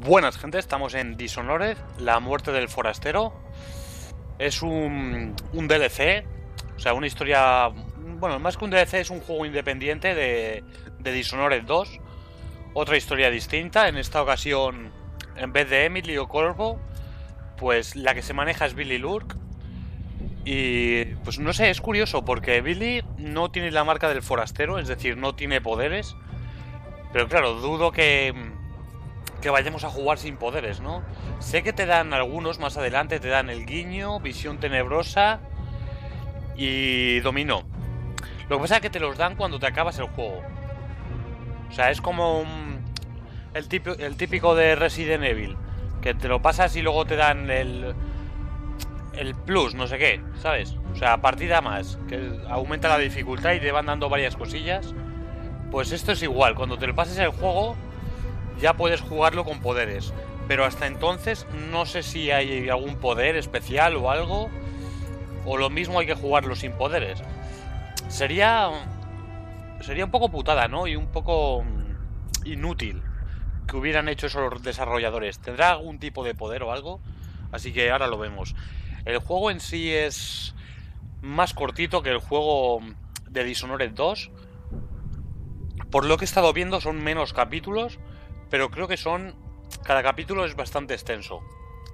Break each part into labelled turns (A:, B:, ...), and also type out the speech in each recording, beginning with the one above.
A: Buenas, gente, estamos en Dishonored, la muerte del forastero. Es un DLC, o sea, una historia... Bueno, más que un DLC, es un juego independiente de Dishonored 2. Otra historia distinta, en esta ocasión, en vez de Emily o Corvo, pues la que se maneja es Billy Lurk. Y pues no sé, es curioso porque Billy no tiene la marca del forastero, es decir, no tiene poderes. Pero claro, dudo que vayamos a jugar sin poderes, ¿no? Sé que te dan algunos más adelante, te dan el guiño, visión tenebrosa y dominó. Lo que pasa es que te los dan cuando te acabas el juego. O sea, es como el típico de Resident Evil, que te lo pasas y luego te dan el plus, no sé qué, ¿sabes? O sea, partida más, que aumenta la dificultad y te van dando varias cosillas. Pues esto es igual, cuando te lo pases el juego ya puedes jugarlo con poderes, pero hasta entonces no sé si hay algún poder especial o algo, o lo mismo hay que jugarlo sin poderes. Sería un poco putada, ¿no? Y un poco inútil que hubieran hecho eso los desarrolladores. ¿Tendrá algún tipo de poder o algo? Así que ahora lo vemos. El juego en sí es más cortito que el juego de Dishonored 2. Por lo que he estado viendo son menos capítulos, pero creo que cada capítulo es bastante extenso.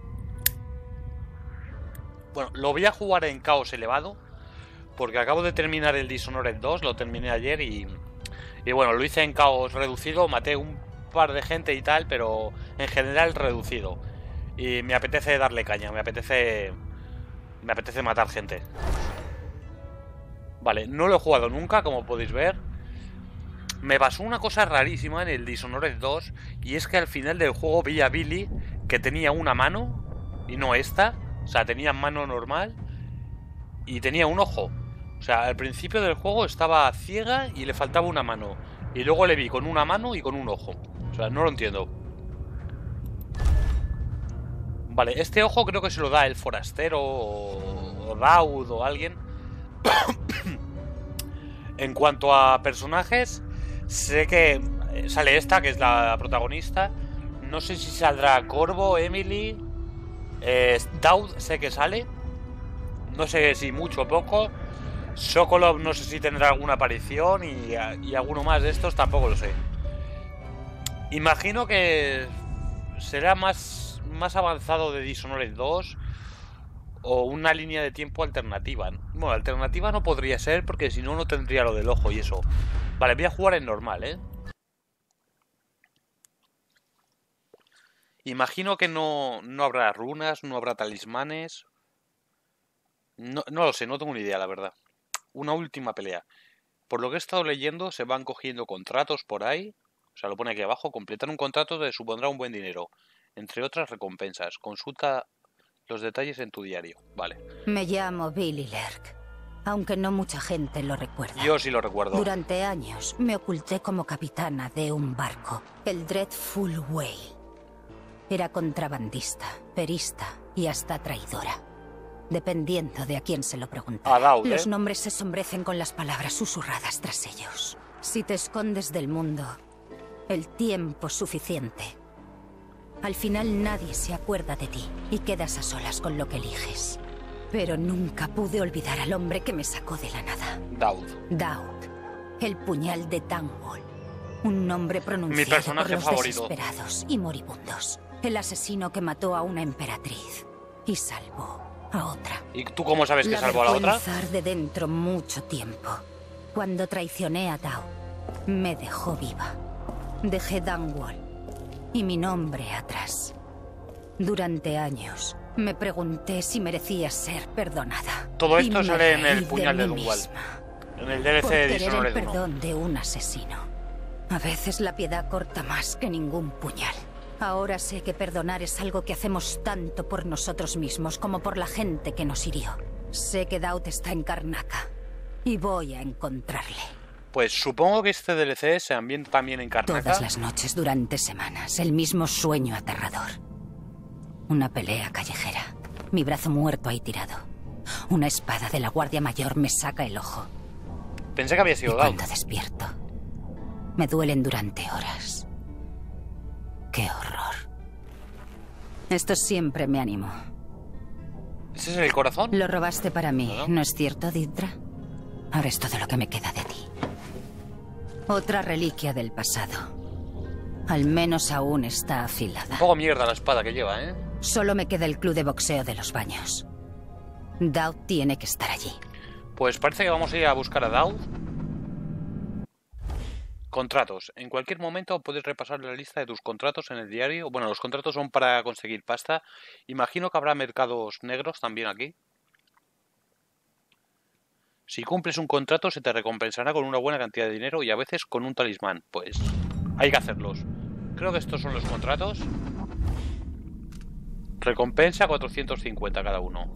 A: Bueno, lo voy a jugar en caos elevado, porque acabo de terminar el Dishonored 2, lo terminé ayer y bueno, lo hice en caos reducido, maté un par de gente y tal, pero en general reducido. Y me apetece darle caña, me apetece matar gente. Vale, no lo he jugado nunca, como podéis ver. Me pasó una cosa rarísima en el Dishonored 2, y es que al final del juego vi a Billy que tenía una mano y no esta. O sea, tenía mano normal y tenía un ojo. O sea, al principio del juego estaba ciega y le faltaba una mano, y luego le vi con una mano y con un ojo. O sea, no lo entiendo. Vale, este ojo creo que se lo da el forastero o Daud o alguien. En cuanto a personajes, sé que sale esta, que es la protagonista. No sé si saldrá Corvo, Emily, Daud sé que sale. No sé si mucho o poco. Sokolov no sé si tendrá alguna aparición, y alguno más de estos tampoco lo sé. Imagino que será más avanzado de Dishonored 2 o una línea de tiempo alternativa. Bueno, alternativa no podría ser, porque si no, no tendría lo del ojo y eso. Vale, voy a jugar en normal, ¿eh? Imagino que no habrá runas, no habrá talismanes. No lo sé, no tengo ni idea, la verdad. Una última pelea. Por lo que he estado leyendo, se van cogiendo contratos por ahí. O sea, lo pone aquí abajo. Completar un contrato te supondrá un buen dinero, entre otras recompensas. Consulta los detalles en tu diario. Vale.
B: Me llamo Billy Lurk, aunque no mucha gente lo recuerda.
A: Yo sí lo recuerdo.
B: Durante años me oculté como capitana de un barco, el Dreadful Whale. Era contrabandista, perista y hasta traidora, dependiendo de a quién se lo preguntara.
A: Daud, ¿eh?
B: Los nombres se sombrecen con las palabras susurradas tras ellos. Si te escondes del mundo el tiempo suficiente, al final nadie se acuerda de ti y quedas a solas con lo que eliges. Pero nunca pude olvidar al hombre que me sacó de la nada. Daud, el puñal de Dunwall. Un nombre pronunciado
A: Mi personaje
B: por los
A: favorito.
B: desesperados y moribundos. El asesino que mató a una emperatriz y salvó a otra.
A: ¿Y tú cómo sabes que salvó a la otra?
B: La vergüenza arde dentro mucho tiempo. Cuando traicioné a Daud, me dejó viva. Dejé Dunwall y mi nombre atrás. Durante años me pregunté si merecía ser perdonada.
A: Todo esto sale en el
B: reí
A: puñal de
B: mí
A: Dunwall,
B: misma
A: en el DLC
B: por
A: de
B: querer
A: Dishonored
B: el
A: 1.
B: perdón de un asesino. A veces la piedad corta más que ningún puñal. Ahora sé que perdonar es algo que hacemos tanto por nosotros mismos como por la gente que nos hirió. Sé que Daud está en Karnaca y voy a encontrarle.
A: Pues supongo que este DLC se ambienta también en Karnaca.
B: Todas las noches durante semanas, el mismo sueño aterrador. Una pelea callejera. Mi brazo muerto ahí tirado. Una espada de la Guardia Mayor me saca el ojo.
A: Pensé que había sido
B: Y
A: Daud.
B: cuando despierto, me duelen durante horas. ¡Qué horror! Esto siempre me animó.
A: ¿Ese es el corazón?
B: Lo robaste para mí,
A: ¿No?
B: ¿no es cierto, Didra? Ahora es todo lo que me queda de ti. Otra reliquia del pasado. Al menos aún está afilada.
A: Un poco mierda la espada que lleva, ¿eh?
B: Solo me queda el club de boxeo de los baños. Daud tiene que estar allí.
A: Pues parece que vamos a ir a buscar a Daud. Contratos. En cualquier momento puedes repasar la lista de tus contratos en el diario. Bueno, los contratos son para conseguir pasta. Imagino que habrá mercados negros también aquí. Si cumples un contrato se te recompensará con una buena cantidad de dinero y a veces con un talismán. Pues hay que hacerlos. Creo que estos son los contratos. Recompensa 450 cada uno.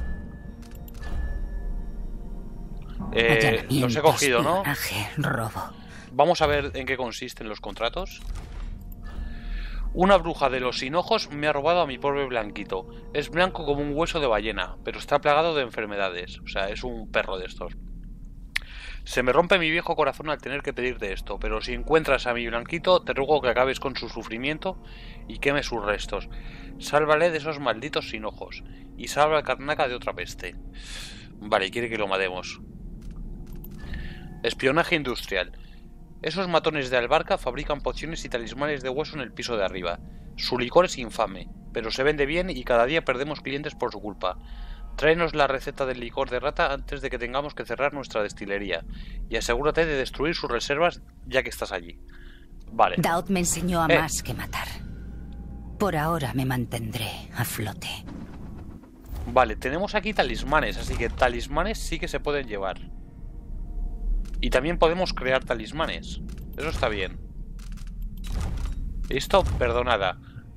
A: Los he cogido, ¿no?
B: Robo.
A: Vamos a ver en qué consisten los contratos. Una bruja de los sin ojos me ha robado a mi pobre blanquito. Es blanco como un hueso de ballena, pero está plagado de enfermedades. O sea, es un perro de estos. Se me rompe mi viejo corazón al tener que pedirte esto, pero si encuentras a mi blanquito, te ruego que acabes con su sufrimiento y quemes sus restos. Sálvale de esos malditos sin ojos y salva al Karnaca de otra peste. Vale, quiere que lo matemos. Espionaje industrial. Esos matones de Albarca fabrican pociones y talismanes de hueso en el piso de arriba. Su licor es infame, pero se vende bien y cada día perdemos clientes por su culpa. Tráenos la receta del licor de rata antes de que tengamos que cerrar nuestra destilería. Y asegúrate de destruir sus reservas ya que estás allí. Vale.
B: Daud me enseñó a más que matar. Por ahora me mantendré a flote.
A: Vale, tenemos aquí talismanes, así que talismanes sí que se pueden llevar. Y también podemos crear talismanes. Eso está bien. Listo, perdonada.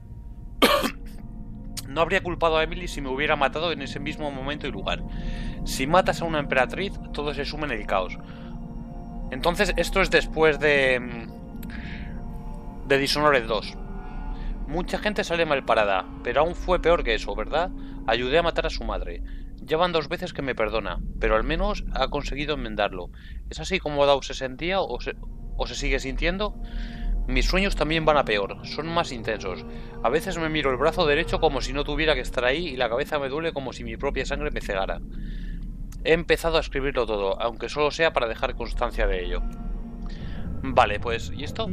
A: No habría culpado a Emily si me hubiera matado en ese mismo momento y lugar. Si matas a una emperatriz, todo se suma en el caos. Entonces, esto es después de Dishonored 2. Mucha gente sale mal parada, pero aún fue peor que eso, ¿verdad? Ayudé a matar a su madre. Ya van 2 veces que me perdona, pero al menos ha conseguido enmendarlo. ¿Es así como Daud se sentía o se sigue sintiendo? Mis sueños también van a peor, son más intensos. A veces me miro el brazo derecho como si no tuviera que estar ahí y la cabeza me duele como si mi propia sangre me cegara. He empezado a escribirlo todo, aunque solo sea para dejar constancia de ello. Vale, pues... ¿y esto?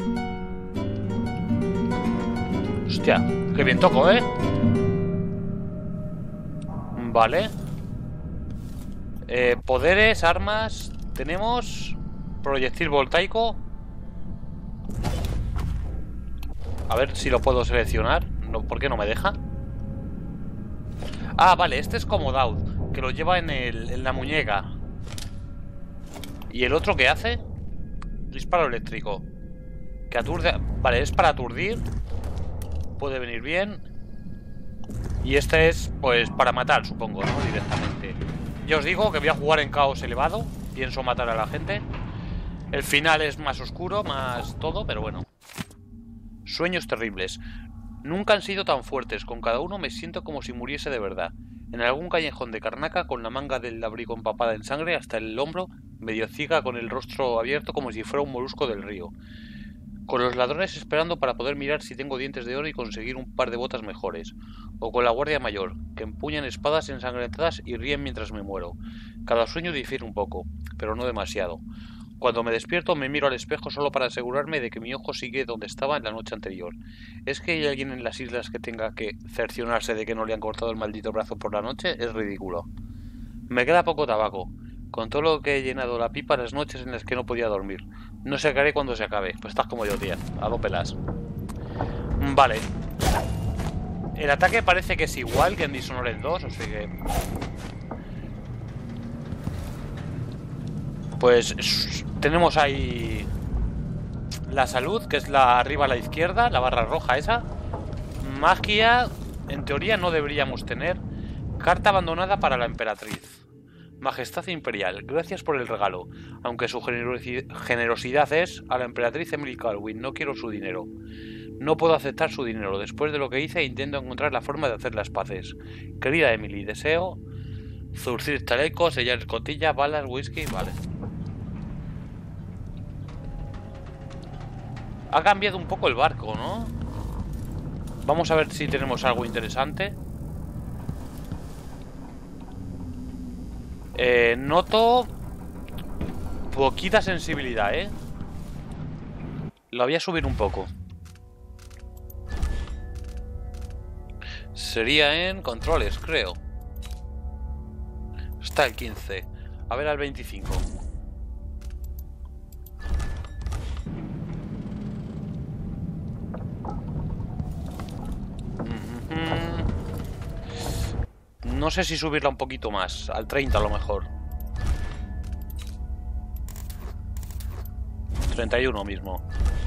A: Hostia, qué bien toco, ¿eh? Vale. Poderes, armas... Tenemos... Proyectil voltaico... A ver si lo puedo seleccionar. No, ¿por qué no me deja? Ah, vale, este es como Daud, que lo lleva en la muñeca. ¿Y el otro qué hace? Disparo eléctrico. Que aturde... Vale, es para aturdir. Puede venir bien. Y este es, pues, para matar, supongo, ¿no? Directamente. Ya os digo que voy a jugar en caos elevado. Pienso matar a la gente. El final es más oscuro, más todo, pero bueno. Sueños terribles. Nunca han sido tan fuertes. Con cada uno me siento como si muriese de verdad. En algún callejón de Karnaca, con la manga del abrigo empapada en sangre hasta el hombro, medio ciega, con el rostro abierto como si fuera un molusco del río. Con los ladrones esperando para poder mirar si tengo dientes de oro y conseguir un par de botas mejores. O con la guardia mayor, que empuñan espadas ensangrentadas y ríen mientras me muero. Cada sueño difiere un poco, pero no demasiado. Cuando me despierto me miro al espejo solo para asegurarme de que mi ojo sigue donde estaba en la noche anterior. ¿Es que hay alguien en las islas que tenga que cerciorarse de que no le han cortado el maldito brazo por la noche? Es ridículo. Me queda poco tabaco. Con todo lo que he llenado la pipa las noches en las que no podía dormir. No sé qué haré cuando se acabe. Pues estás como yo, tía. A do pelas. Vale. El ataque parece que es igual que en Dishonored 2, o sea que... Pues tenemos ahí la salud, que es la arriba a la izquierda, la barra roja esa. Magia, en teoría no deberíamos tener. Carta abandonada para la emperatriz. Majestad imperial, gracias por el regalo. Aunque su generosidad es a la emperatriz Emily Calwin, no quiero su dinero. No puedo aceptar su dinero. Después de lo que hice, intento encontrar la forma de hacer las paces. Querida Emily, deseo zurcir chalecos, sellar escotilla, balas, whisky, vale. Ha cambiado un poco el barco, ¿no? Vamos a ver si tenemos algo interesante. Noto poquita sensibilidad, ¿eh? Lo voy a subir un poco. Sería en controles, creo. Está el 15. A ver al 25. No sé si subirla un poquito más. Al 30 a lo mejor. 31 mismo.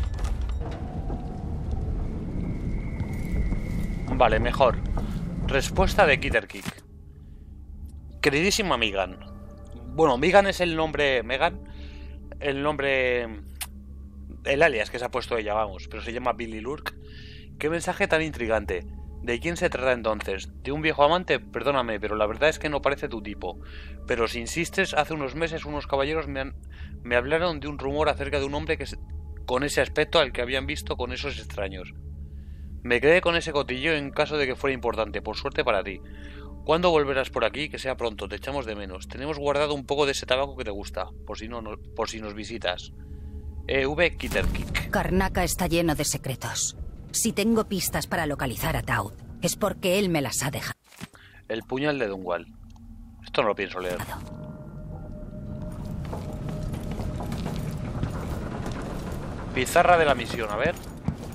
A: Vale, mejor. Respuesta de Kitterkick. Queridísima Megan. Bueno, Megan es el nombre... Megan. El nombre... El alias que se ha puesto ella, vamos. Pero se llama Billy Lurk. Qué mensaje tan intrigante. ¿De quién se trata entonces? ¿De un viejo amante? Perdóname, pero la verdad es que no parece tu tipo. Pero si insistes, hace unos meses unos caballeros me hablaron de un rumor acerca de un hombre con ese aspecto al que habían visto con esos extraños. Me quedé con ese cotillo en caso de que fuera importante, por suerte para ti. ¿Cuándo volverás por aquí? Que sea pronto, te echamos de menos. Tenemos guardado un poco de ese tabaco que te gusta, por si nos visitas. V. Kitterkick.
B: Karnaca está lleno de secretos. Si tengo pistas para localizar a Daud, es porque él me las ha dejado.
A: El puñal de Dunwall. Esto no lo pienso leer. Pizarra de la misión, a ver.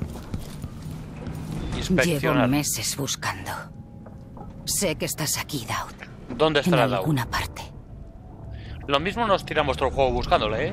A: Inspeccionar.
B: Llevo meses buscando. Sé que estás aquí, Daud.
A: ¿Dónde estará
B: en
A: Daud?
B: alguna parte.
A: Lo mismo nos tiramos todo el juego buscándole, ¿eh?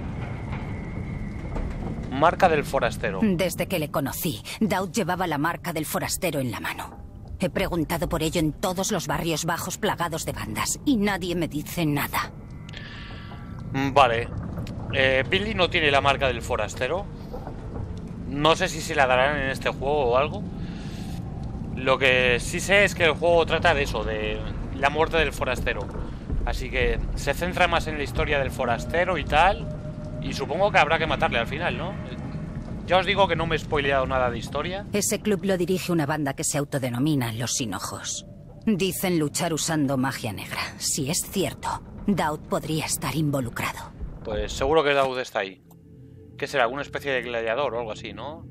A: Marca del forastero.
B: Desde que le conocí, Daud llevaba la marca del forastero en la mano. He preguntado por ello en todos los barrios bajos plagados de bandas y nadie me dice nada.
A: Vale. Billy no tiene la marca del forastero. No sé si se la darán en este juego o algo. Lo que sí sé es que el juego trata de eso, de la muerte del forastero. Así que se centra más en la historia del forastero y tal. Y supongo que habrá que matarle al final, ¿no? Ya os digo que no me he spoileado nada de historia.
B: Ese club lo dirige una banda que se autodenomina Los Sin Ojos. Dicen luchar usando magia negra. Si es cierto, Daud podría estar involucrado.
A: Pues seguro que Daud está ahí. ¿Qué será? ¿Alguna especie de gladiador o algo así, no?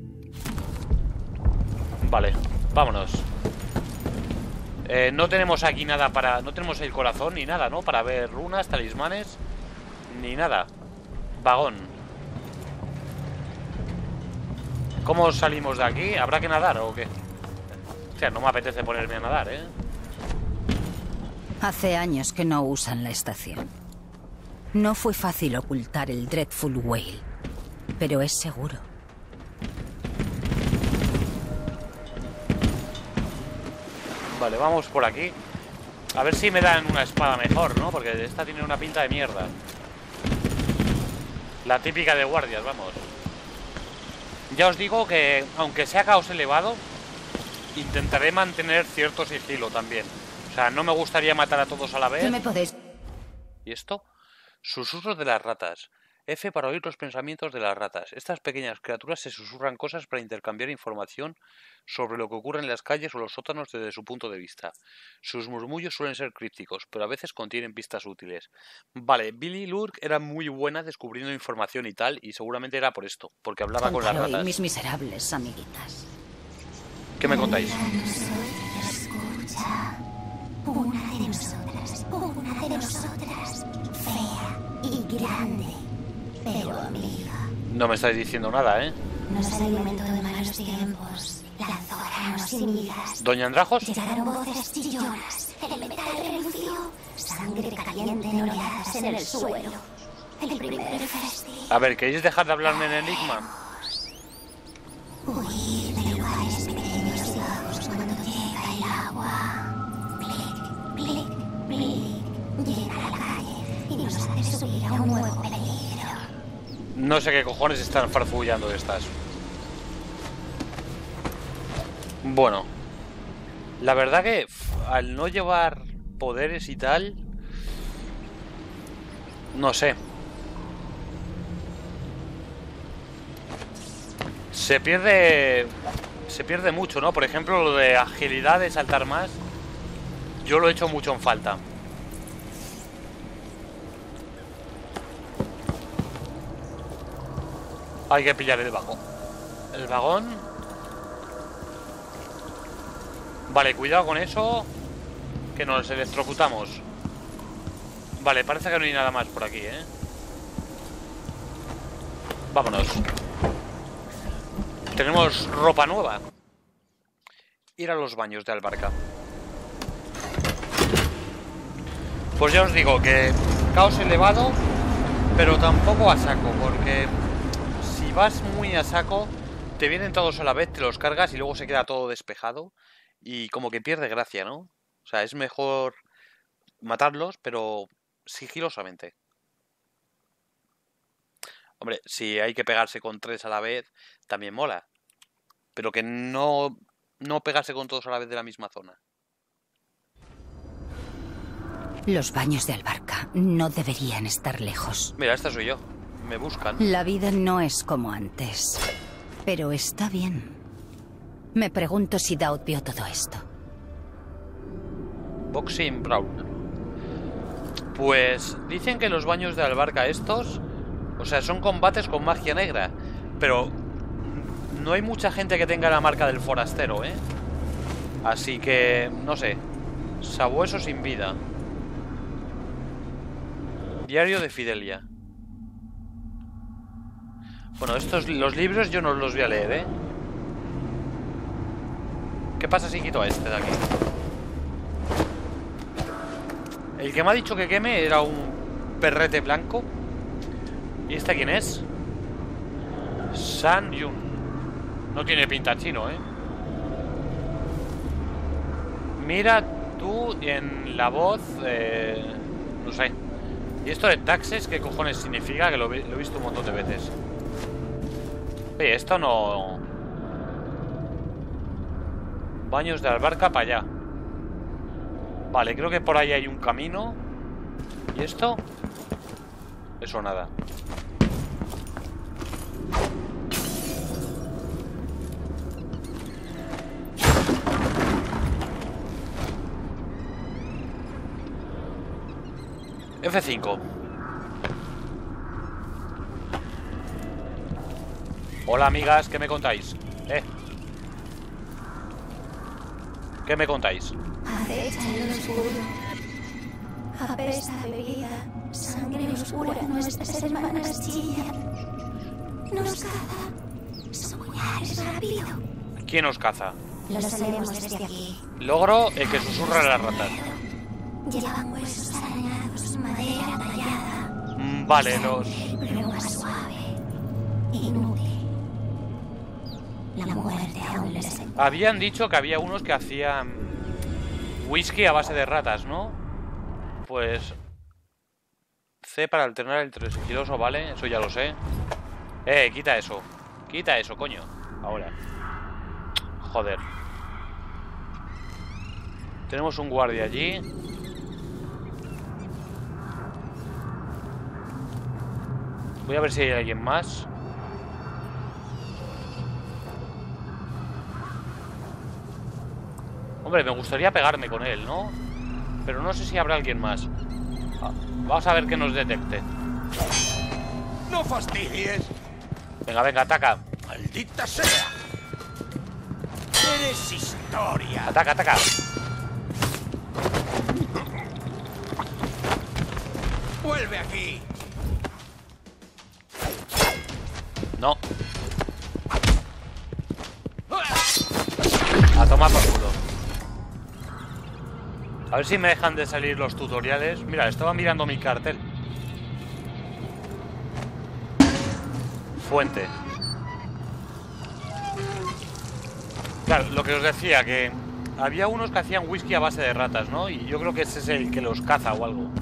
A: Vale, vámonos. No tenemos aquí nada para... No tenemos el corazón ni nada, ¿no? Para ver runas, talismanes, ni nada. Vagón. ¿Cómo salimos de aquí? ¿Habrá que nadar o qué? O sea, no me apetece ponerme a nadar, ¿eh?
B: Hace años que no usan la estación. No fue fácil ocultar el Dreadful Whale, pero es seguro.
A: Vale, vamos por aquí. A ver si me dan una espada mejor, ¿no? Porque esta tiene una pinta de mierda. La típica de guardias, vamos. Ya os digo que, aunque sea caos elevado, intentaré mantener cierto sigilo también. O sea, no me gustaría matar a todos a la vez.
B: ¿Qué me podéis?
A: ¿Y esto? Susurros de las ratas. F para oír los pensamientos de las ratas. Estas pequeñas criaturas se susurran cosas para intercambiar información sobre lo que ocurre en las calles o los sótanos desde su punto de vista. Sus murmullos suelen ser crípticos, pero a veces contienen pistas útiles. Vale, Billy Lurk era muy buena descubriendo información y tal, y seguramente era por esto, porque hablaba con las ratas.
B: Mis miserables amiguitas.
A: ¿Qué me contáis?
C: Escucha, una de nosotras, fea y grande, pero amiga.
A: No me estáis diciendo nada, ¿eh?
C: Nos alimentó de malos tiempos, lanzó granos y migas.
A: ¿Doña Andrajos?
C: Llegaron voces chillonas, el metal renunció, sangre caliente en oleadas en el suelo. El primer festín.
A: A ver, ¿queréis dejar de hablarme en enigma?
C: Huir de lugares pequeños y bajos cuando llega el agua. Plic, plic, plic, llena la calle y nos hace subir a un nuevo peligro.
A: No sé qué cojones están farfullando estas. Bueno, la verdad que al no llevar poderes y tal, no sé. Se pierde se pierde mucho, ¿no? Por ejemplo, lo de agilidad, de saltar más, yo lo he hecho mucho en falta. Hay que pillar el vagón. El vagón. Vale, cuidado con eso, que nos electrocutamos. Vale, parece que no hay nada más por aquí, ¿eh? Vámonos. Tenemos ropa nueva. Ir a los baños de Albarca. Pues ya os digo que caos elevado, pero tampoco a saco, porque si vas muy a saco, te vienen todos a la vez, te los cargas y luego se queda todo despejado y como que pierde gracia, ¿no? O sea, es mejor matarlos, pero sigilosamente. Hombre, si hay que pegarse con 3 a la vez, también mola. Pero que no pegarse con todos a la vez de la misma zona.
B: Los baños de Albarca no deberían estar lejos.
A: Mira, esta soy yo. Me buscan.
B: La vida no es como antes, pero está bien. Me pregunto si Daud vio todo esto.
A: Boxing Brawl. Pues dicen que los baños de Albarca estos, o sea, son combates con magia negra, pero no hay mucha gente que tenga la marca del forastero, ¿eh? Así que, no sé, sabueso sin vida. Diario de Fidelia. Bueno, los libros yo no los voy a leer, ¿eh? ¿Qué pasa si quito a este de aquí? El que me ha dicho que queme era un perrete blanco. ¿Y este quién es? San Yun. No tiene pinta chino, ¿eh? Mira tú en la voz... no sé. ¿Y esto de taxes qué cojones significa? Que lo he visto un montón de veces. Oye, esto no... Baños de Albarca para allá. Vale, creo que por ahí hay un camino. ¿Y esto? Eso nada. F5. Hola amigas, ¿qué me contáis? ¿Qué me contáis?
C: Acecha en lo oscuro. Apesta bebida, sangre oscura, nuestras hermanas chillan. Nos caza. Su puñal es rápido.
A: ¿Quién os caza?
C: Lo sabemos desde aquí.
A: Logro el que susurra las ratas.
C: Llevan huesos arañados, madera tallada.
A: Vale, los...
C: Pero más suave. Inútil. La muerte aún les...
A: Habían dicho que había unos que hacían whisky a base de ratas, ¿no? Pues... C para alternar el sigiloso, ¿vale? Eso ya lo sé. Quita eso. Quita eso, coño. Ahora. Joder. Tenemos un guardia allí. Voy a ver si hay alguien más. Hombre, me gustaría pegarme con él, ¿no? Pero no sé si habrá alguien más. Vamos a ver que nos detecte.
D: ¡No fastidies!
A: Venga, venga, ataca.
D: ¡Maldita sea! ¡Eres historia!
A: Ataca, ataca.
D: ¡Vuelve aquí!
A: No. A tomar por culo. A ver si me dejan de salir los tutoriales. Mira, estaba mirando mi cartel. Fuente. Claro, lo que os decía, que había unos que hacían whisky a base de ratas, ¿no? Y yo creo que ese es el que los caza o algo.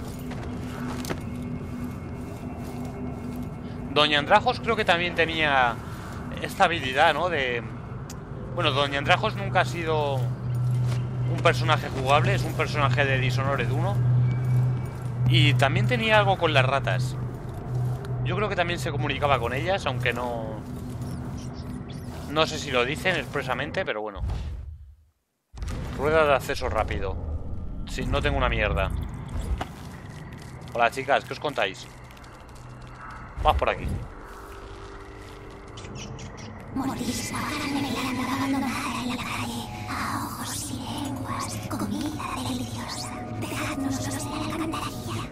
A: Doña Andrajos creo que también tenía esta habilidad, ¿no? De... Bueno, Doña Andrajos nunca ha sido un personaje jugable, es un personaje de Dishonored 1. Y también tenía algo con las ratas. Yo creo que también se comunicaba con ellas, aunque no... No sé si lo dicen expresamente, pero bueno. Rueda de acceso rápido. Sí, no tengo una mierda. Hola, chicas, ¿qué os contáis? Vas por aquí.
C: Morís ahora anhelando abandonada en la calle, a ojos y lenguas, comida deliciosa. Dejadnos solos en la alcantarilla.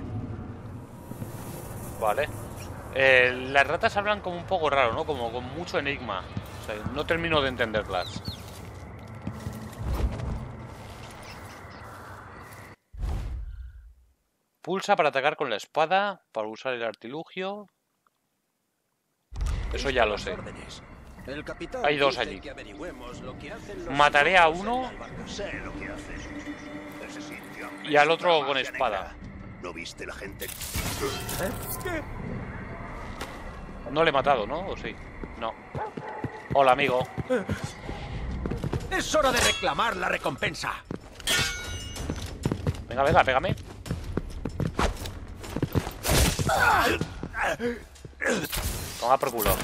A: Vale. Las ratas hablan como un poco raro, ¿no? Como con mucho enigma. O sea, no termino de entenderlas. Pulsa para atacar con la espada, para usar el artilugio. Eso ya lo sé.
E: El capitán
A: Hay dos
E: dice
A: allí.
E: que averigüemos lo que hacen los
A: Mataré a
E: soldados
A: uno
E: en el barco.
F: Sé lo que haces. Ese sitio
A: y al otro
F: apesta a
A: con
F: magia
A: espada.
F: negra. ¿No viste la gente?
A: No le he matado, ¿no? ¿O sí? No. Hola, amigo.
D: Es hora de reclamar la recompensa.
A: Venga, venga, pégame. Toma por culo.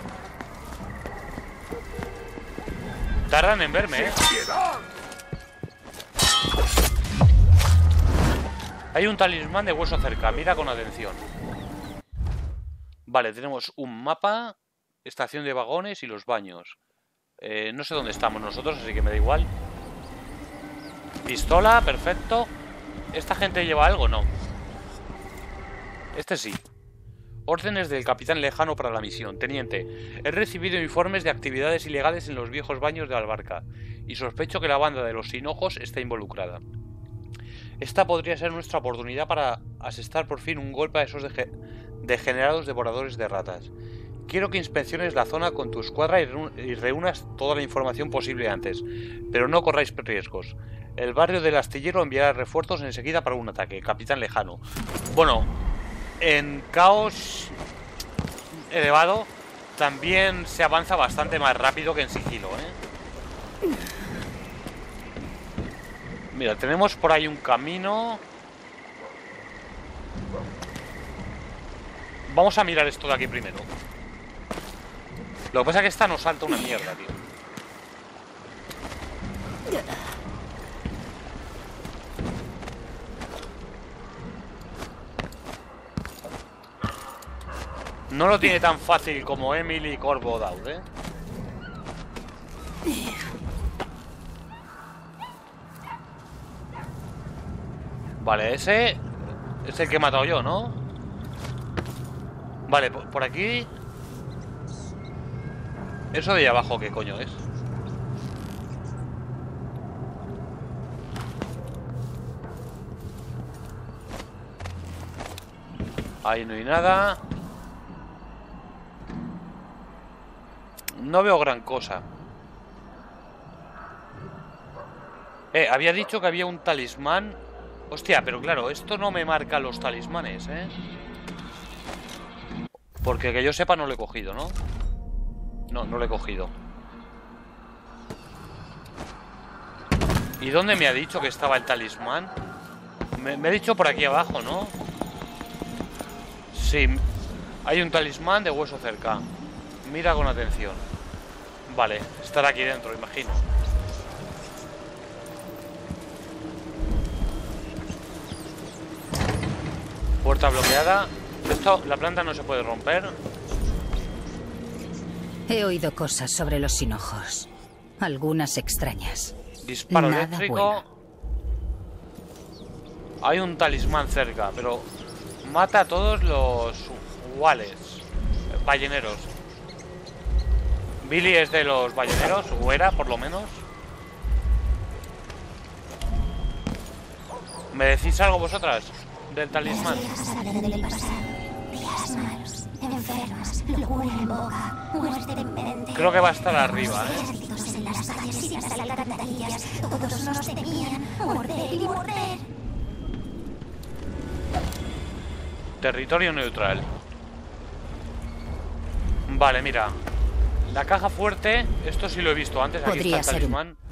A: Tardan en verme, ¿eh? Hay un talismán de hueso cerca. Mira con atención. Vale, tenemos un mapa, estación de vagones y los baños. No sé dónde estamos nosotros, así que me da igual. Pistola, perfecto. ¿Esta gente lleva algo? No. Este sí. Órdenes del capitán lejano para la misión. Teniente, he recibido informes de actividades ilegales en los viejos baños de Albarca y sospecho que la banda de los sin ojos está involucrada. Esta podría ser nuestra oportunidad para asestar por fin un golpe a esos degenerados devoradores de ratas. Quiero que inspecciones la zona con tu escuadra y reúnas toda la información posible antes, pero no corráis riesgos. El barrio del astillero enviará refuerzos enseguida para un ataque. Capitán lejano. Bueno, en caos elevado también se avanza bastante más rápido que en sigilo, ¿eh? Mira, tenemos por ahí un camino. Vamos a mirar esto de aquí primero. Lo que pasa es que esta nos salta una mierda, tío. No lo tiene tan fácil como Emily Corvo Daud, ¿eh? Vale, ese es el que he matado yo, ¿no? Vale, por aquí. Eso de ahí abajo, ¿qué coño es? Ahí no hay nada. No veo gran cosa. Había dicho que había un talismán. Hostia, pero claro, esto no me marca los talismanes, ¿eh? Porque que yo sepa no lo he cogido, ¿no? No, no lo he cogido. ¿Y dónde me ha dicho que estaba el talismán? Me ha dicho por aquí abajo, ¿no? Sí, hay un talismán de hueso cerca. Mira con atención. Vale, estará aquí dentro, imagino. Puerta bloqueada. Esto, la planta no se puede romper.
B: He oído cosas sobre los sin ojos. Algunas extrañas.
A: Disparo
B: Nada
A: eléctrico.
B: bueno.
A: Hay un talismán cerca, pero mata a todos los wales, balleneros. Billy es de los balleneros, o era por lo menos. ¿Me decís algo vosotras del talismán?
C: Del pasado, días malos, enfermas, locura en boca, muerte inminente.
A: Creo que va a estar arriba, ¿eh?
C: Ejércitos en las calles y las alcantarillas, todos nos temían, morder y morder.
A: Territorio neutral. Vale, mira. La caja fuerte, esto sí lo he visto antes. Aquí
B: Podría
A: está el
B: ser un
A: talismán.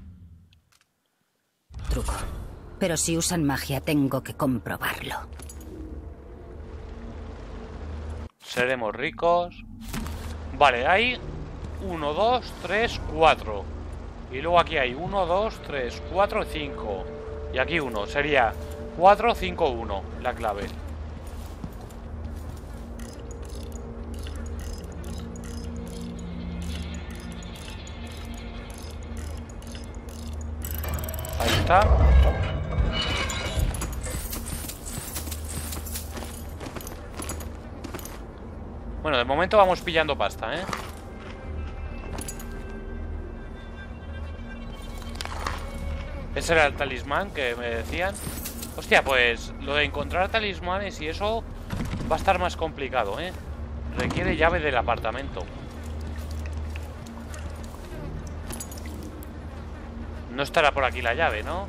B: truco. Pero si usan magia, tengo que comprobarlo.
A: Seremos ricos. Vale, hay 1, 2, 3, 4. Y luego aquí hay 1, 2, 3, 4, 5. Y aquí 1. Sería 4, 5, 1 la clave. Ahí está. Bueno, de momento vamos pillando pasta, ¿eh? Ese era el talismán que me decían. Hostia, pues lo de encontrar talismanes y eso va a estar más complicado, ¿eh? Requiere llave del apartamento. No estará por aquí la llave, ¿no?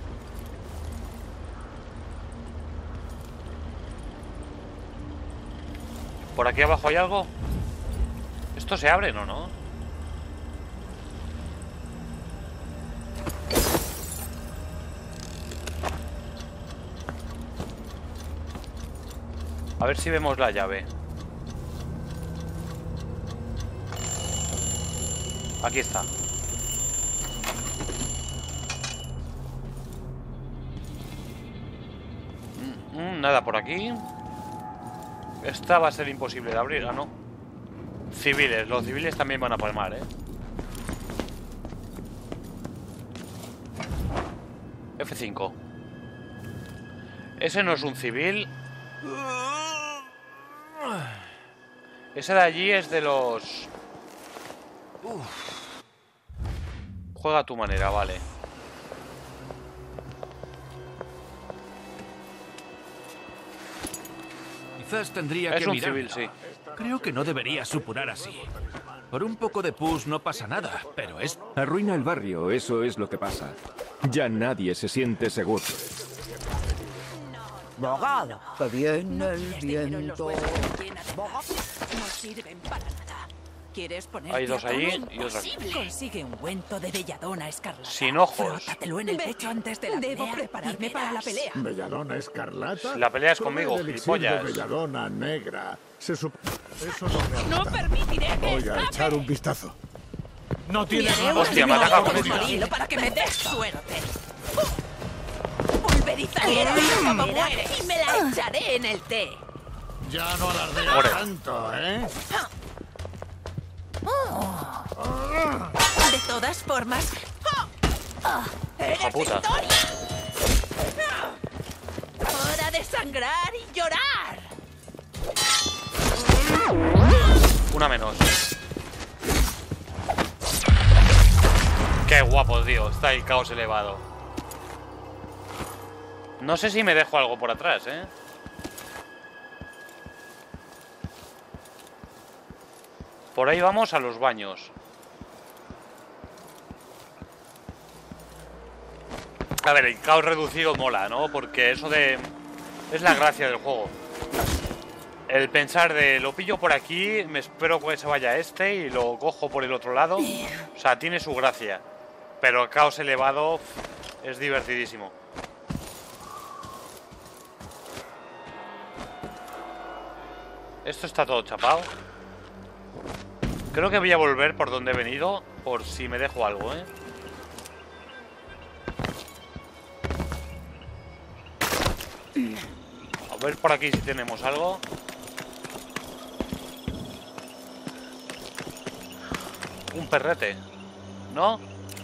A: ¿Por aquí abajo hay algo? ¿Esto se abre, no? A ver si vemos la llave. Aquí está. Nada por aquí. Esta va a ser imposible de abrir, ¿no? Civiles, los civiles también van a palmar, ¿eh? F5. Ese no es un civil. Ese de allí es de los... Juega a tu manera, vale.
D: Quizás tendría
A: Es
D: que
A: un
D: mirármelo.
A: civil, sí.
D: Creo que no debería supurar así. Por un poco de pus no pasa nada, pero es...
G: Arruina el barrio, eso es lo que pasa. Ya nadie se siente seguro.
H: Bogado, que viene el viento.
I: No sirven para nada. ¿Quieres poner?
A: Hay dos ahí y otra aquí.
I: Consigue ungüento de belladona escarlata.
A: Sin ojos.
I: Frótatelo en el pecho antes de la pelea. Debo prepararme para la pelea.
J: ¿Belladona escarlata?
A: La pelea es conmigo,
J: Probé el elixir de
A: gilipollas.
J: belladona negra. Eso no me
I: No permitiré que
J: Voy a
I: escape.
J: echar un vistazo. No tiene
A: Hostia, me ataca con
I: Hilo
A: esta.
I: para que me des suerte. Pulverizaré como muere y me la echaré en el té.
J: Ya no alardeas
A: Muere.
J: tanto, ¿eh?
I: De todas formas... ¡Eres
A: Hija puta.
I: historia! ¡Hora de sangrar y llorar!
A: Una menos. Qué guapo, tío. Está el caos elevado. No sé si me dejo algo por atrás, ¿eh? Por ahí vamos a los baños. A ver, el caos reducido mola, ¿no? Porque eso de... es la gracia del juego. El pensar de lo pillo por aquí, me espero que se vaya este y lo cojo por el otro lado. O sea, tiene su gracia. Pero el caos elevado es divertidísimo. Esto está todo chapado. Creo que voy a volver por donde he venido, por si me dejo algo, ¿eh? A ver por aquí si tenemos algo. Un perrete, ¿no?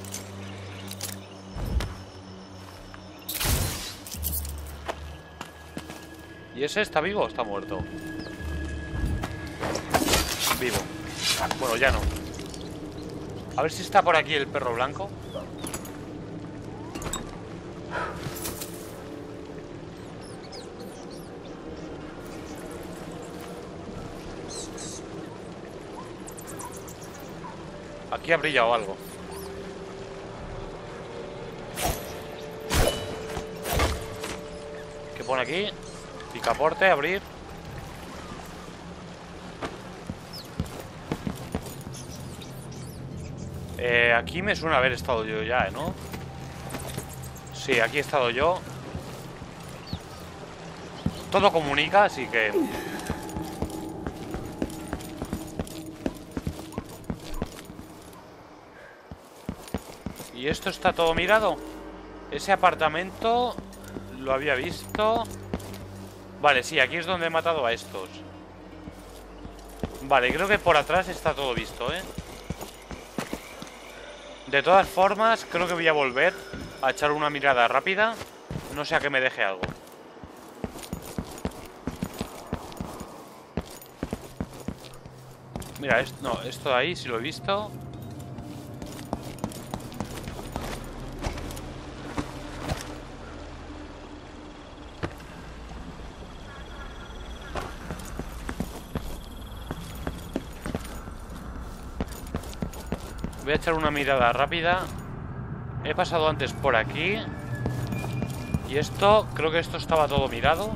A: ¿Y ese está vivo o está muerto? Vivo. Bueno, ya no. A ver si está por aquí el perro blanco. Aquí ha brillado algo. ¿Qué pone aquí? Picaporte, abrir. Aquí me suena haber estado yo ya, ¿no? Sí, aquí he estado yo. Todo comunica, así que... ¿Y esto está todo mirado? Ese apartamento lo había visto. Vale, sí, aquí es donde he matado a estos. Vale, creo que por atrás está todo visto, ¿eh? De todas formas, creo que voy a volver a echar una mirada rápida. No sea que me deje algo. Mira, no, esto de ahí sí lo he visto. Voy a echar una mirada rápida. He pasado antes por aquí. Y esto, creo que esto estaba todo mirado.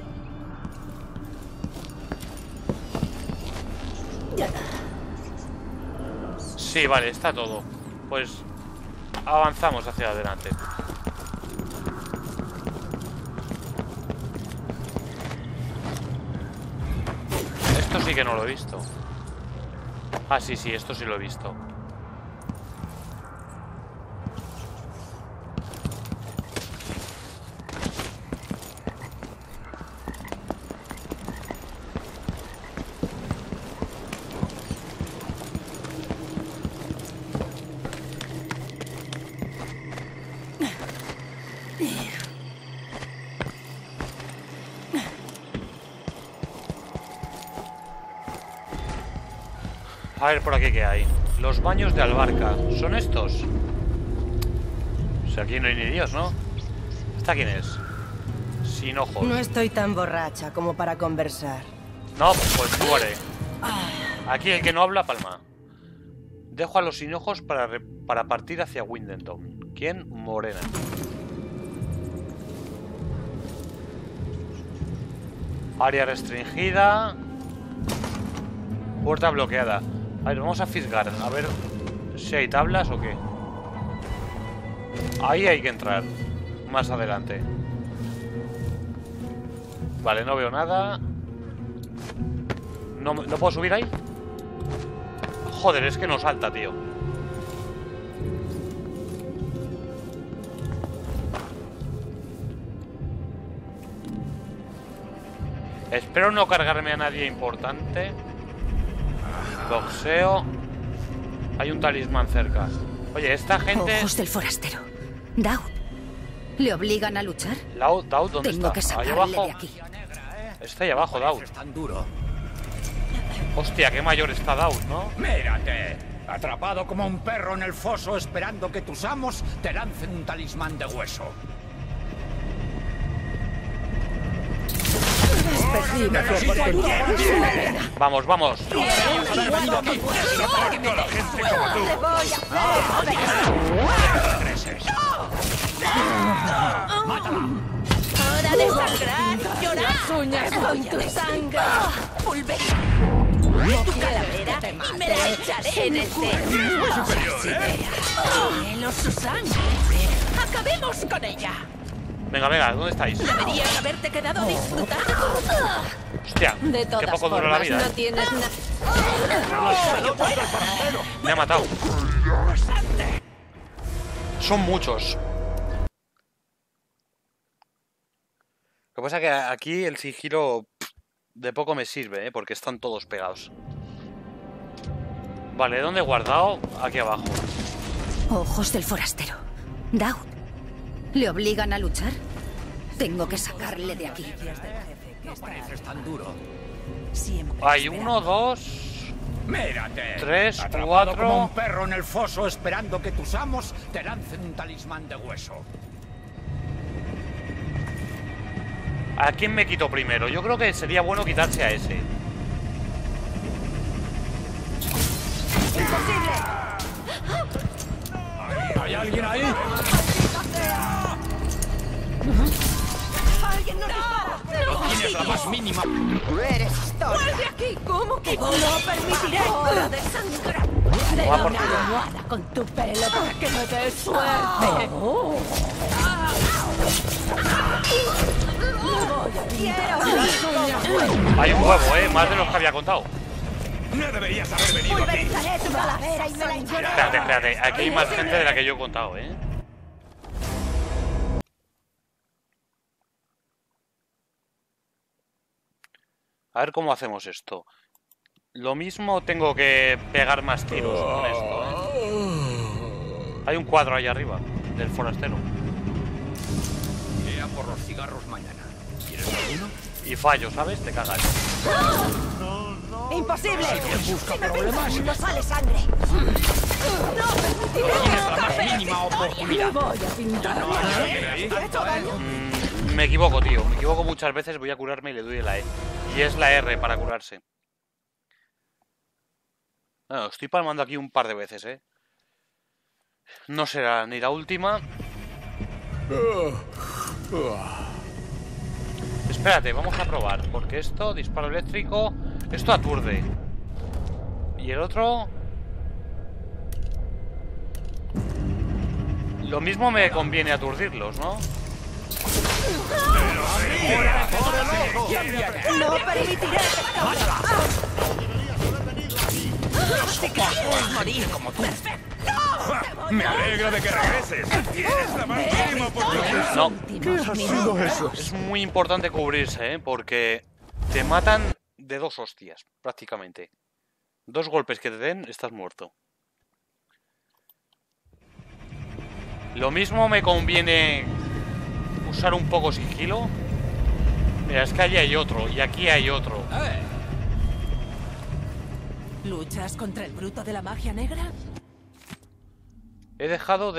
A: Sí, vale, está todo. Pues avanzamos hacia adelante. Esto sí que no lo he visto. Ah, sí, sí, esto sí lo he visto. A ver por aquí qué hay. Los baños de Albarca. ¿Son estos? O sea, aquí no hay ni Dios, ¿no? ¿Esta quién es? Sin ojos.
K: No estoy tan borracha como para conversar.
A: No, pues muere. Aquí el que no habla, palma. Dejo a los sin ojos para partir hacia Windenton. ¿Quién? Morena. Área restringida. Puerta bloqueada. A ver, vamos a fisgar. A ver si hay tablas o qué. Ahí hay que entrar. Más adelante. Vale, no veo nada. ¿No puedo subir ahí? Joder, es que no salta, tío. Espero no cargarme a nadie importante. Boxeo. Hay un talismán cerca. Oye, esta gente...
B: Ojos del forastero. Daud. ¿Le obligan a luchar?
A: Daud, ¿dónde
B: Tengo
A: está?
B: que
A: Ahí
B: sacarle
A: abajo.
B: de aquí.
A: Está ahí abajo, Daud.
E: Es tan duro.
A: Hostia, qué mayor está Daud, ¿no?
L: ¡Mírate! Atrapado como un perro en el foso esperando que tus amos te lancen un talismán de hueso.
A: Vamos, vamos.
I: ¡Hora de sangrar! ¡Llorar!
K: Las uñas con tu sangre.
I: ¡Pulver! ¡Tu calavera! ¡Y me la echaré en el ¡Cielo, su sangre! ¡Acabemos con ella!
A: Venga, venga, ¿dónde estáis?
I: Deberías haberte quedado a disfrutar.
A: Hostia,
K: De
A: qué
K: todas
A: poco dura la
K: formas,
A: vida,
K: no
A: ¿eh?
K: tienes nada.
A: Me ha matado. Son muchos. Lo que pasa es que aquí el sigilo de poco me sirve, ¿eh? Porque están todos pegados. Vale, ¿dónde he guardado? Aquí abajo.
B: Ojos del forastero. Daud. ¿Le obligan a luchar? Tengo que sacarle de aquí.
L: No pareces tan duro.
A: Hay 1, 2,
L: Mírate.
A: 3,
L: Atrapado como un
A: 4.
L: perro en el foso esperando que tus amos te lancen un talismán de hueso.
A: ¿A quién me quito primero? Yo creo que sería bueno quitarse a ese.
L: ¿Hay alguien ahí?
I: ¡Alguien nos dispara!
L: No tienes la más mínima.
K: Eres historia.
I: ¡Vuelve aquí! ¿Cómo que no lo permitiré? ¡Hora de sangrar!
K: Te
A: Toma
K: doy
A: por
K: una
A: culo.
K: almohada con tu pelo para que me des suerte.
I: ¡Quiero!
A: Hay un huevo, más de los que había contado.
D: No deberías haber venido aquí.
K: Pulverizaré tu calavera y me la hincaré.
A: Espérate. Aquí hay más gente de la que yo he contado, ¿eh? A ver cómo hacemos esto. Lo mismo tengo que pegar más tiros con esto, ¿eh? Hay un cuadro ahí arriba, del forastero.
L: Iré a por los cigarros mañana. ¿Quieres alguno?
A: Y fallo, ¿sabes? Te cagas.
K: ¡Imposible!
L: Si busca problemas,
K: No sale sangre. ¡No permitiré!
L: tienes la más mínima oportunidad.
K: Voy a pintar.
A: Me equivoco, tío. Me equivoco muchas veces. Voy a curarme y le doy la E. Y es la R para curarse. Bueno, estoy palmando aquí un par de veces, ¿eh? No será ni la última. Espérate, vamos a probar. Porque esto, disparo eléctrico, esto aturde. Y el otro... Lo mismo me conviene aturdirlos, ¿no?
K: ¡No permitiré!
L: Si quieres morir como tú.
D: Me alegro de que regreses. Tienes la más mínima oportunidad.
A: No.
J: ¿Qué ha sido eso?
A: Es muy importante cubrirse, ¿eh? Porque te matan de 2 hostias, prácticamente. 2 golpes que te den, estás muerto. Lo mismo me conviene usar un poco sigilo. Mira, es que allí hay otro y aquí hay otro.
I: ¿Luchas contra el bruto de la magia negra?
A: He dejado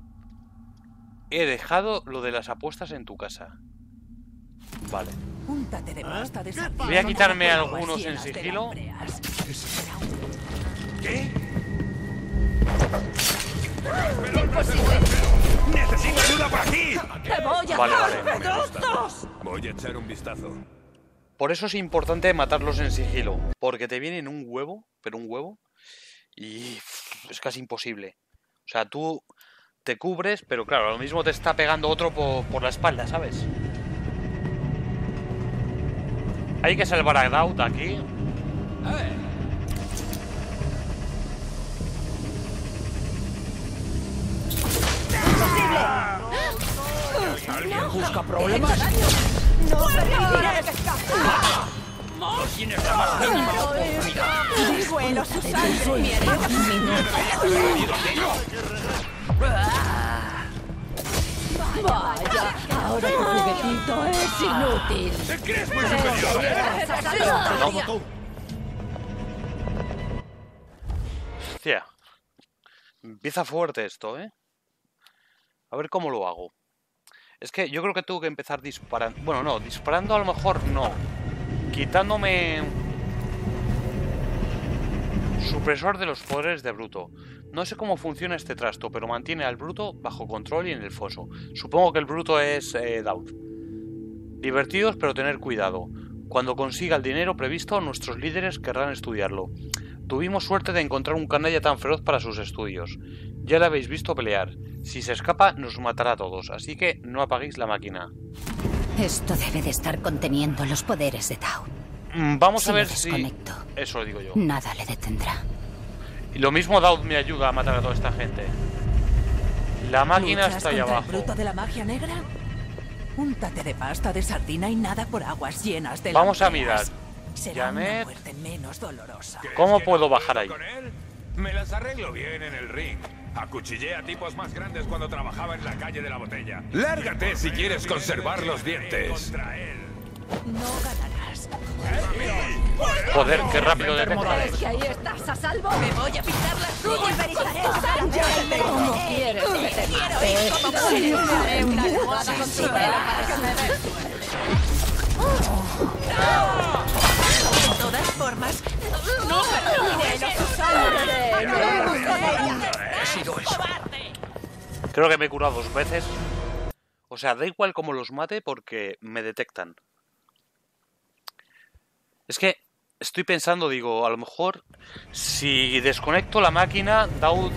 A: lo de las apuestas en tu casa. Vale.
I: Úntate de pasta de sardina.
A: Voy a quitarme
I: Como
A: algunos en
I: llenas de
A: sigilo.
I: lambreas.
D: ¿Qué?
K: ¡Imposible!
D: ¡Necesito ayuda por aquí!
K: ¡Te voy a
A: Vale,
K: dar
A: vale.
K: pedazos!
D: Voy a echar un vistazo.
A: Por eso es importante matarlos en sigilo. Porque te vienen un huevo, pero un huevo. Y es casi imposible. O sea, tú te cubres, pero claro, lo mismo te está pegando otro por la espalda, ¿sabes? Hay que salvar a Daud aquí.
L: ¿Alguien busca problemas?
K: ¡No permitiré que escape!
L: No tienes la más mínima oportunidad.
K: ¡Vuelo su sangre!
H: Vaya, ahora tu juguetito es inútil.
D: ¿Te crees muy superior?
A: Hostia. Empieza fuerte esto, ¿eh? A ver cómo lo hago. Es que yo creo que tengo que empezar disparando. Bueno, no, disparando a lo mejor no. Quitándome... Supresor de los poderes de Bruto. No sé cómo funciona este trasto, pero mantiene al Bruto bajo control y en el foso. Supongo que el Bruto es Daud. Divertidos, pero tener cuidado. Cuando consiga el dinero previsto, nuestros líderes querrán estudiarlo. Tuvimos suerte de encontrar un canalla tan feroz para sus estudios. Ya le habéis visto pelear. Si se escapa, nos matará a todos, así que no apaguéis la máquina.
B: Esto debe de estar conteniendo los poderes de Daud.
A: Vamos a
B: Si
A: ver
B: lo
A: si...
B: desconecto,
A: Eso lo digo yo.
B: nada le detendrá.
A: Y lo mismo Daud me ayuda a matar a toda esta gente. La máquina
I: ¿Luchas
A: está ahí
I: contra
A: abajo.
I: el bruto de la magia negra? Úntate de pasta de sardina y nada por aguas llenas de
A: Vamos a
I: lambreas.
A: mirar.
I: Será una
A: Janet.
I: muerte menos dolorosa.
A: ¿Cómo puedo bajar ahí?
D: ¿Con él? Me las arreglo bien en el ring. Acuchillé a tipos más grandes cuando trabajaba en la calle de la botella. Lárgate si quieres conservar los dientes.
I: No ganarás.
A: Joder, qué rápido detecta.
K: ¿Es que ahí estás a salvo?
I: Me voy a pintar las
K: ¡Pulverizaré tu calavera y me la
H: ¿Cómo
K: hincaré!
H: quieres que te
K: Quiero ir como puedes. Haré una almohada con tu pelo para que me des.
I: De todas formas, no permitiré que su sangre.
A: Creo que me he curado 2 veces. O sea, da igual cómo los mate porque me detectan. Es que estoy pensando, digo, a lo mejor si desconecto la máquina, Daud...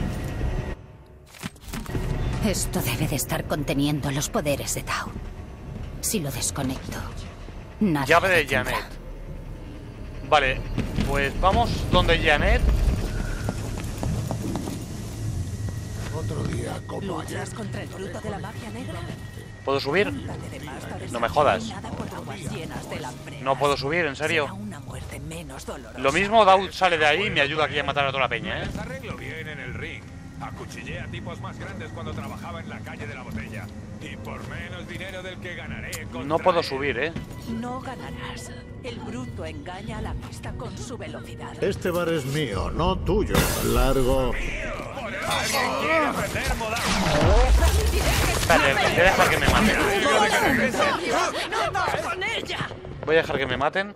B: Esto debe de estar conteniendo los poderes de Daud. Si lo desconecto, nada
A: Llave
B: le
A: de
B: detendrá.
A: Janet. Vale, Pues vamos donde Janet.
J: Otro día como
I: ¿Luchas contra el fruto de la magia negra?
A: ¿Puedo subir?
I: Úntate de pasta de
A: No me
I: sardina
A: jodas.
I: y nada por aguas llenas de lamprenas.
A: No puedo subir, en serio.
I: Será una muerte menos dolorosa.
A: Lo mismo, Daud sale de ahí y me ayuda aquí a matar a toda la peña,
D: Las arreglo bien en el ring. Acuchillé a tipos más grandes cuando trabajaba en la calle de la botella. Y por menos dinero del que ganaré contra
A: No puedo
D: él.
A: subir,
I: No ganarás. El bruto engaña a la vista con su velocidad.
J: Este bar es mío, no tuyo. Largo.
D: ¿Alguien quiere aprender moda?
A: Espérate, voy a dejar que me maten.
H: ¡Con ella!
A: Voy a dejar que me maten.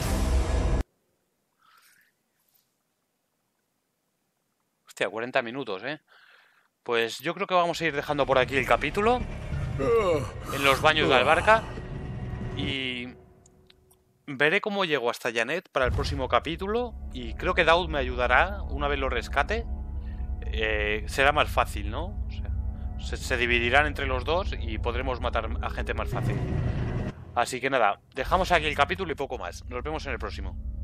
A: Hostia, 40 minutos, Pues yo creo que vamos a ir dejando por aquí el capítulo. En los baños de la barca. Y veré cómo llego hasta Janet para el próximo capítulo. Y creo que Daud me ayudará una vez lo rescate. Será más fácil, ¿no? O sea, se dividirán entre los dos y podremos matar a gente más fácil. Así que nada, dejamos aquí el capítulo y poco más. Nos vemos en el próximo.